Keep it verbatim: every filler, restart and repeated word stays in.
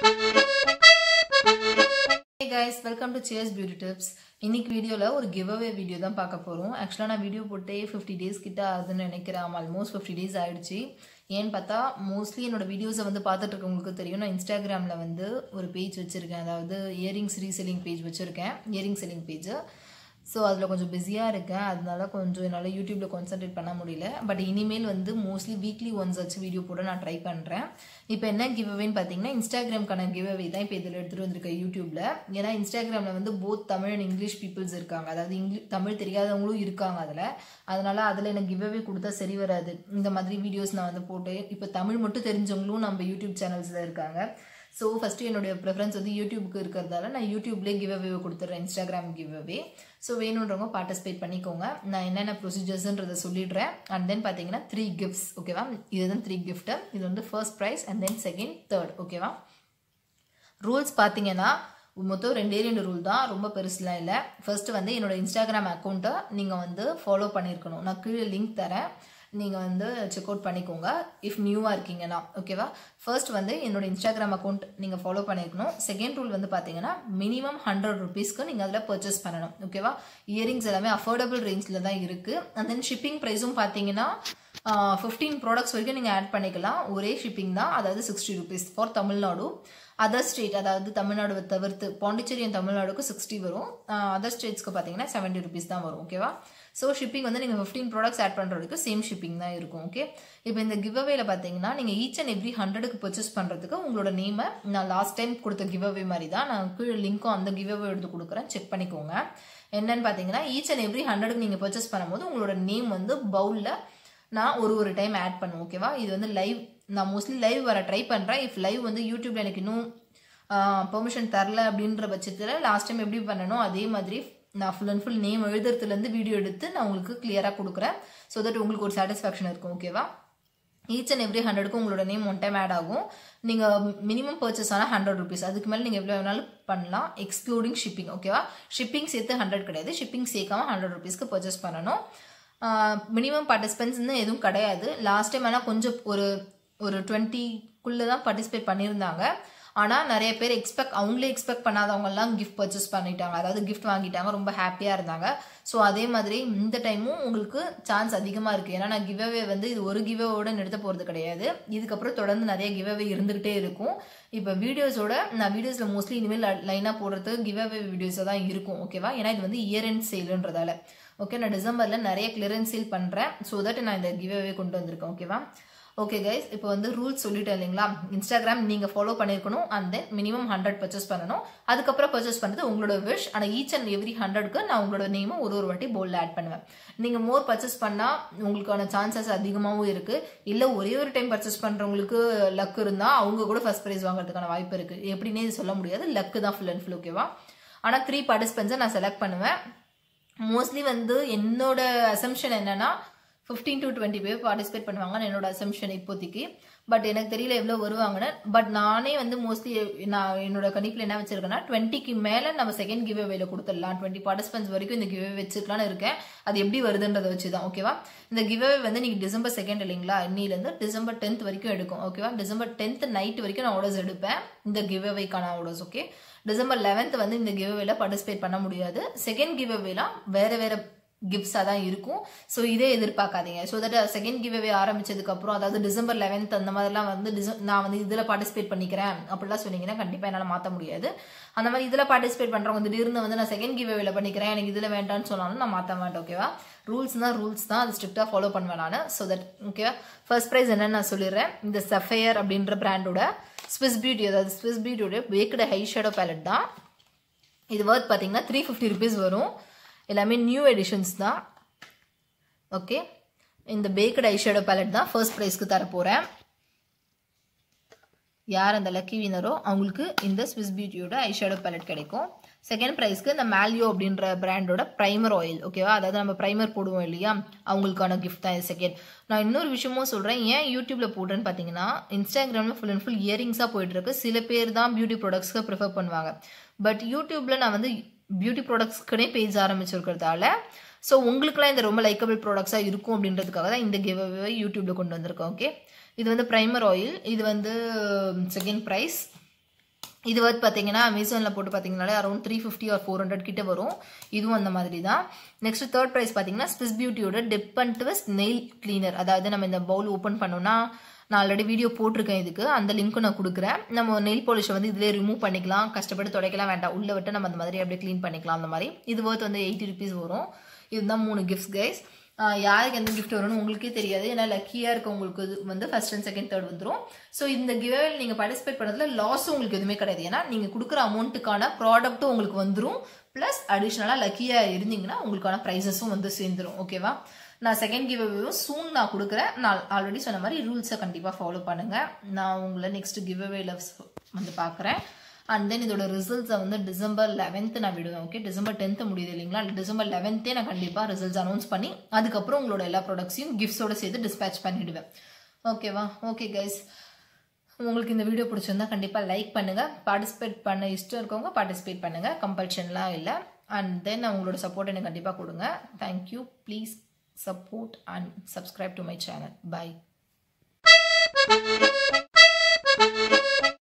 Hey guys, welcome to Cheers Beauty Tips. இன்னைக்கு வீடியோல ஒரு giveaway வீடியோ தான் பார்க்க போறோம். एक्चुअली நான் வீடியோ போட்டே fifty days கிட்ட ஆகுதுன்னு நினைக்கிறேன். ஆல்மோஸ்ட் fifty days ஆயிடுச்சு. ஏன்னு பார்த்தா மோஸ்ட்லி என்னோட வீடியோஸை வந்து பார்த்துட்டு இருக்கவங்களுக்கு தெரியும். நான் இன்ஸ்டாகிராம்ல வந்து ஒரு பேஜ் வச்சிருக்கேன். அதாவது இயரிங்ஸ் ரீசெல்லிங் பேஜ் வச்சிருக்கேன். Earring selling page. ஸோ அதில் கொஞ்சம் பிஸியாக இருக்கேன். அதனால கொஞ்சம் என்னால் யூடியூப்பில் கான்சன்ட்ரேட் பண்ண முடியல. பட் இனிமேல் வந்து மோஸ்ட்லி வீக்லி ஒன்ஸ் வச்சு வீடியோ போட நான் ட்ரை பண்ணுறேன். இப்போ என்ன கிவ்அவேன்னு பார்த்தீங்கன்னா இன்ஸ்டாகிராம்க்கான கிவ்அவே தான் இப்போ இதில் எடுத்துகிட்டு வந்திருக்கேன் யூடியூப்பில். ஏன்னா இன்ஸ்டாகிராமில் வந்து both Tamil and English peoples இருக்காங்க. அதாவது இங்கிலீஷ் தமிழ் தெரியாதவங்களும் இருக்காங்க அதில். அதனால் அதில் எனக்கு கிவ்அவே கொடுத்தா சரி வராது. இந்த மாதிரி வீடியோஸ் நான் வந்து போட்டு இப்போ தமிழ் மட்டும் தெரிஞ்சவங்களும் நம்ம யூடியூப் சேனல்ஸில் இருக்காங்க. ஸோ ஃபஸ்ட்டு என்னுடைய ப்ரிஃபரன்ஸ் வந்து யூடியூபுக்கு இருக்கிறதால நான் யூடியூப்லேயே கிவ்அவே கொடுத்துட்றேன், இன்ஸ்டாகிராம் கிவ்அவே. ஸோ வேணுன்றவங்க பார்ட்டிசிபேட் பண்ணிக்கோங்க. நான் என்னென்ன ப்ரொசீஜர்ஸ்ன்றதை சொல்லிடுறேன். அண்ட் தென் பார்த்தீங்கன்னா த்ரீ கிஃப்ட்ஸ், ஓகேவா? இதுதான் த்ரீ கிஃப்ட்டு. இது வந்து first prize and then second, third, ஓகேவா? ரூல்ஸ் பார்த்தீங்கன்னா மொத்தம் ரெண்டே ரெண்டு ரூல் தான், ரொம்ப பெருசுலாம் இல்லை. ஃபர்ஸ்ட் வந்து என்னோட இன்ஸ்டாகிராம் அக்கௌண்ட்டை நீங்கள் வந்து ஃபாலோ பண்ணியிருக்கணும். நான் கீழே லிங்க் தரேன், நீங்கள் வந்து செக் அவுட் பண்ணிக்கோங்க இஃப் நியூவாக இருக்கீங்கன்னா, ஓகேவா? ஃபர்ஸ்ட் வந்து என்னோட இன்ஸ்டாகிராம் அக்கௌண்ட் நீங்கள் ஃபாலோ பண்ணியிருக்கணும். செகண்ட் ரூல் வந்து பார்த்தீங்கன்னா மினிமம் ஹண்ட்ரட் ருபீஸ்க்கு நீங்கள் அதில் பர்ச்சேஸ் பண்ணணும், ஓகேவா? இயரிங்ஸ் எல்லாமே அஃபோர்டபுள் ரேஞ்சில் தான் இருக்குது. அண்ட் தென் ஷிப்பிங் ப்ரைஸும் பார்த்தீங்கன்னா ஃபிஃப்டீன் ப்ராடக்ட்ஸ் வரைக்கும் நீங்கள் ஆட் பண்ணிக்கலாம். ஒரே ஷிப்பிங் தான், அதாவது sixty rupees for Tamil Nadu. Other state, அதாவது தமிழ்நாடு தவிர்த்து பாண்டிச்சேரி அண்ட் தமிழ்நாடுக்கு சிக்ஸ்டி வரும். அதர் ஸ்டேட்ஸ்க்கு பார்த்தீங்கன்னா செவன்ட்டி ருபீஸ் தான் வரும், ஓகேவா? ஸோ ஷிப்பிங் வந்து நீங்கள் ஃபிஃப்டீன் ப்ராடக்ட்ஸ் ஆட் பண்ணுறதுக்கு சேம் ஷிப்பிங் தான் இருக்கும், ஓகே? இப்போ இந்த கிவ்அவேல பார்த்தீங்கன்னா நீங்கள் ஈச் அண்ட் எவ்ரி ஹண்ட்ரடுக்கு பர்ச்சேஸ் பண்ணுறதுக்கு உங்களோட நேமை நான் லாஸ்ட் டைம் கொடுத்த கிவ்அவே மாதிரி தான் நான் கீழே லிங்க்கும் அந்த கிவ்அவே எடுத்து கொடுக்குறேன், செக் பண்ணிக்கோங்க. என்னன்னு பார்த்தீங்கன்னா ஈச் அண்ட் எவ்ரி ஹண்ட்ரடுக்கு நீங்கள் பர்ச்சேஸ் பண்ணும்போது உங்களோட நேம் வந்து பவுலில் நான் ஒரு ஒரு டைம் ஆட் பண்ணுவேன், ஓகேவா? இது வந்து லைவ், நான் மோஸ்ட்லி லைவ் வர ட்ரை பண்ணுறேன். இஃப் லைவ் வந்து யூடியூப்ல எனக்கு இன்னும் பெர்மிஷன் தரல அப்படின்ற பட்சத்தில் லாஸ்ட் டைம் எப்படி பண்ணணும் அதே மாதிரி நான் ஃபுல் அண்ட் ஃபுல் நேம் எழுதுறதுலேருந்து வீடியோ எடுத்து நான் உங்களுக்கு கிளியராக கொடுக்குறேன். ஸோ தட் உங்களுக்கு ஒரு சாட்டிஸ்ஃபேக்ஷன் இருக்கும், ஓகேவா? ஈச் அண்ட் எவ்ரி ஹண்ட்ரடுக்கும் உங்களோட நேம் ஒன் டைம் ஆட் ஆகும். நீங்கள் மினிமம் பர்ச்சேஸ் ஆனால் ஹண்ட்ரட் ருபீஸ், அதுக்கு மேலே நீங்கள் எவ்வளோ வேணாலும் பண்ணலாம், எக்ஸ்க்ளூடிங் ஷிப்பிங், ஓகேவா? ஷிப்பிங் சேர்த்து ஹண்ட்ரட் கிடையாது, ஷிப்பிங் சேர்க்காம ஹண்ட்ரட் ருபீஸ்க்கு பர்ச்சேஸ் பண்ணணும். மினிமம் பார்ட்டிசிபென்ட்ஸ்னு எதுவும் கிடையாது. லாஸ்ட் டைம் ஆனால் கொஞ்சம் ஒரு ஒரு டுவெண்ட்டிக்குள்ளே தான் பார்ட்டிசிபேட் பண்ணியிருந்தாங்க. ஆனால் நிறைய பேர் எக்ஸ்பெக்ட் அவங்களே எக்ஸ்பெக்ட் பண்ணாதவங்கலாம் கிஃப்ட் பர்ச்சேஸ் பண்ணிட்டாங்க, அதாவது கிஃப்ட் வாங்கிட்டாங்க, ரொம்ப ஹாப்பியாக இருந்தாங்க. ஸோ அதே மாதிரி இந்த டைமும் உங்களுக்கு சான்ஸ் அதிகமாக இருக்குது. ஏன்னா நான் கிவ்அவே வந்து இது ஒரு கிவ்அவோட நிறுத்த போகிறது கிடையாது. இதுக்கப்புறம் தொடர்ந்து நிறைய கிவ்அவே இருந்துகிட்டே இருக்கும். இப்போ வீடியோஸோட நான் வீடியோஸில் மோஸ்ட்லி இனிமேல் லைனாக போடுறது கிவ்அவே வீடியோஸாக தான் இருக்கும், ஓகேவா? ஏன்னா இது வந்து இயர் எண்ட் சேலுன்றதால, ஓகே? நான் டிசம்பரில் நிறைய கிளியரன்ஸ் சேல் பண்ணுறேன். ஸோ தட் நான் இந்த கிவ்அவே கொண்டு வந்திருக்கேன், ஓகேவா? ஓகே கைஸ், இப்போ வந்து ரூல்ஸ் சொல்லிட்டேன் இல்லைங்களா? இன்ஸ்டாகிராம் நீங்கள் ஃபாலோ பண்ணியிருக்கணும் and then minimum hundred purchase பண்ணணும். அதுக்கப்புறம் பர்ச்சேஸ் பண்ணுறது உங்களோட விஷ். ஆனால் ஈச் அண்ட் எவ்ரி ஹண்ட்ரட்க்கு நான் உங்களோட நேமை ஒரு ஒரு வாட்டி போல்டில் ஆட் பண்ணுவேன். நீங்கள் மோர் பர்ச்சேஸ் பண்ணால் உங்களுக்கான சான்சஸ் அதிகமாகவும் இருக்குது. இல்லை ஒரே ஒரு டைம் பர்ச்சேஸ் பண்ணுறவங்களுக்கு லக் இருந்தால் அவங்க கூட ஃபர்ஸ்ட் ப்ரைஸ் வாங்குறதுக்கான வாய்ப்பு இருக்குது. எப்படின்னே இது சொல்ல முடியாது, லக்கு தான் ஃபுல் அண்ட் ஃபுல், ஓகேவா? ஆனால் த்ரீ பார்ட்டிசிபென்ட்ஸை நான் செலக்ட் பண்ணுவேன். மோஸ்ட்லி வந்து என்னோட அசம்ஷன் என்னன்னா ஃபிஃப்டீன் டு டுவெண்ட்டி பேர் பார்ட்டிசிபேட் பண்ணுவாங்கன்னு என்னோட அசம்ஷன் இப்போதைக்கு. பட் எனக்கு தெரியல எவ்வளோ வருவாங்கன்னு. பட் நானே வந்து மோஸ்ட்லி நான் என்னோட கணிப்பில் என்ன வச்சிருக்கேன்னா டுவெண்ட்டிக்கு மேலே நம்ம செகண்ட் கிவ் அவேல கொடுத்துடலாம், டுவெண்ட்டி பார்ட்டிசிபென்ட்ஸ் வரைக்கும் இந்த கிவ் அவே வச்சிருக்கலாம்னு இருக்கேன். அது எப்படி வருதுன்றதை வச்சு தான், ஓகேவா? இந்த கிவ் அவே வந்து நீங்கள் டிசம்பர் செகண்ட் இல்லைங்களா, இன்னிலேருந்து டிசம்பர் டென்த் வரைக்கும் எடுக்கும், ஓகேவா? டிசம்பர் டென்த் நைட் வரைக்கும் நான் ஆர்டர்ஸ் எடுப்பேன், இந்த கிவ் அவேக்கான ஆர்டர்ஸ், ஓகே? டிசம்பர் லெவன்த் வந்து இந்த கிவ் அவேல பார்ட்டிசிபேட் பண்ண முடியாது. செகண்ட் கிவ் அவேலாம் வேற வேற கிஃப்ட்ஸாக தான் இருக்கும். ஸோ இதே எதிர்பார்க்காதீங்க. So that second give away ஆரம்பிச்சதுக்கப்புறம், அதாவது டிசம்பர் லெவன்த் அந்த மாதிரிலாம் வந்து டிச நான் வந்து இதில் பார்ட்டிசிபேட் பண்ணிக்கிறேன் அப்படிலாம் சொன்னீங்கன்னா கண்டிப்பாக என்னால் மாற்ற முடியாது. அந்த மாதிரி இதில் பார்ட்டிசிபேட் பண்ணுறவங்க திடீர்னு வந்து நான் செகண்ட் கிவ் அவேல பண்ணிக்கிறேன், எனக்கு இதில் வேண்டாம்னு சொன்னாலும் நான் மாற்ற மாட்டேன், ஓகேவா? ரூல்ஸ்னால் ரூல்ஸ் தான், அது ஸ்ட்ரிக்டாக ஃபாலோ பண்ணுவேன் நான். ஸோ தட், ஓகேவா? ஃபர்ஸ்ட் ப்ரைஸ் என்னன்னு நான் சொல்லிடுறேன். இந்த சஃபயர் அப்படின்ற பிராண்டோட ஸ்விஸ் பியூட்டி, அதாவது ஸ்விஸ் பியூட்டியோட பேக்டு ஹை ஷேடோ பேலட் தான். இது வர்த் பார்த்தீங்கன்னா த்ரீ ஃபிஃப்டி ருபீஸ் வரும். எல்லாமே நியூ எடிஷன்ஸ் தான், ஓகே? இந்த பேக்டு ஐ ஷேடோ பேலட் தான் ஃபர்ஸ்ட் ப்ரைஸ்க்கு தர போகிறேன். யார் அந்த லக்கி வினரோ அவங்களுக்கு இந்த ஸ்விஸ் பியூட்டியோட ஐ ஷேடோ பேலட் கிடைக்கும். செகண்ட் ப்ரைஸ்க்கு இந்த மேலியோ அப்படின்ற பிராண்டோட ப்ரைமர் ஆயில், ஓகேவா? அதாவது நம்ம ப்ரைமர் போடுவோம் இல்லையா, அவங்களுக்கான கிஃப்ட் தான் இது செகண்ட். நான் இன்னொரு விஷயமும் சொல்கிறேன், ஏன் யூடியூப்பில் போடுறேன்னு பார்த்தீங்கன்னா இன்ஸ்டாகிராமில் ஃபுல் அண்ட் ஃபுல் இயரிங்ஸாக போயிட்டுருக்கு. சில பேர் தான் பியூட்டி ப்ராடக்ட்ஸ்க்கு ப்ரிஃபர் பண்ணுவாங்க. பட் யூடியூப்பில் நான் வந்து பியூட்டி ப்ராடக்ட்ஸ்க்குனே பேஜ் ஆரம்பிச்சிருக்கிறதால ஸோ உங்களுக்குலாம் இந்த ரொம்ப லைக்கபிள் ப்ராடக்ட்ஸாக இருக்கும் அப்படின்றதுக்காக தான் இந்த கிவ் அவே யூடியூப்பில் கொண்டு வந்திருக்கோம், ஓகே? இது வந்து ப்ரைமர் ஆயில், இது வந்து செகண்ட் ப்ரைஸ். இது வந்து பார்த்தீங்கன்னா அமேசானில் போட்டு பார்த்தீங்கனாலே around three fifty or four hundred கிட்ட வரும். இதுவும் அந்த மாதிரி தான். நெக்ஸ்ட் தேர்ட் ப்ரைஸ் பார்த்தீங்கன்னா ஸ்விஸ் பியூட்டியோட dip and twist nail cleaner. அதாவது நம்ம இந்த பவுல் ஓப்பன் பண்ணோம்னா நான் ஆல்ரெடி வீடியோ போட்டிருக்கேன், இதுக்கு அந்த லிங்க்கும் நான் கொடுக்குறேன். நம்ம நெயில் பாலிஷை வந்து இதிலே ரிமூவ் பண்ணிக்கலாம், கஷ்டப்பட்டு துடைக்கலாம் வேண்டாம், உள்ள விட்டு நம்ம அந்த மாதிரி அப்படியே க்ளீன் பண்ணிக்கலாம். அந்த மாதிரி இது ஒர்த் வந்து எயிட்டி ருபீஸ் வரும். இதுதான் மூணு கிஃப்ட்ஸ் கைஸ். யாருக்கு எந்த கிஃப்ட் வரும்னு உங்களுக்கே தெரியாது, ஏன்னா லக்கியாக இருக்க உங்களுக்கு வந்து ஃபர்ஸ்ட் அண்ட் செகண்ட் தேர்ட் வந்துடும். ஸோ இந்த கிவ்அவேல நீங்கள் பார்ட்டிசிபேட் பண்ணுறதுல லாஸும் உங்களுக்கு எதுவுமே கிடையாது, ஏன்னா நீங்கள் கொடுக்குற அமௌண்ட்டுக்கான ப்ராடக்ட்டும் உங்களுக்கு வந்துடும். ப்ளஸ் அடிஷ்னலாக லக்கியாக இருந்தீங்கன்னா உங்களுக்கான ப்ரைஸஸும் வந்து சேர்ந்துடும். ஓகேவா? நான் செகண்ட் கிவ்அவேவும் சூன் நான் கொடுக்குறேன். நான் ஆல்ரெடி சொன்ன மாதிரி ரூல்ஸை கண்டிப்பாக ஃபாலோ பண்ணுங்கள். நான் உங்களை நெக்ஸ்ட் கிவ்அவேல வந்து பார்க்குறேன். அண்ட் தென் இதோட ரிசல்ட்ஸை வந்து டிசம்பர் லெவன்த் நான் விடுவேன். ஓகே, டிசம்பர் டென்த்து முடியுது இல்லைங்களா, டிசம்பர் லெவன்த்தே நான் கண்டிப்பாக ரிசல்ட்ஸ் அனௌன்ஸ் பண்ணி அதுக்கப்புறம் உங்களோட எல்லா ப்ராடக்ட்ஸையும் கிஃப்ட்ஸோட சேர்த்து டிஸ்பேச் பண்ணிவிடுவேன். ஓகேவா? ஓகே கைஸ், உங்களுக்கு இந்த வீடியோ பிடிச்சிருந்தா கண்டிப்பாக லைக் பண்ணுங்கள். பார்ட்டிசிபேட் பண்ண இஷ்டம் இருக்கவங்க பார்ட்டிசிபேட் பண்ணுங்கள், கம்பல்ஷன்லாம் இல்லை. அண்ட் தென் உங்களோட சப்போர்ட் எனக்கு கண்டிப்பாக கொடுங்க. Thank you. Please support and subscribe to my channel. By.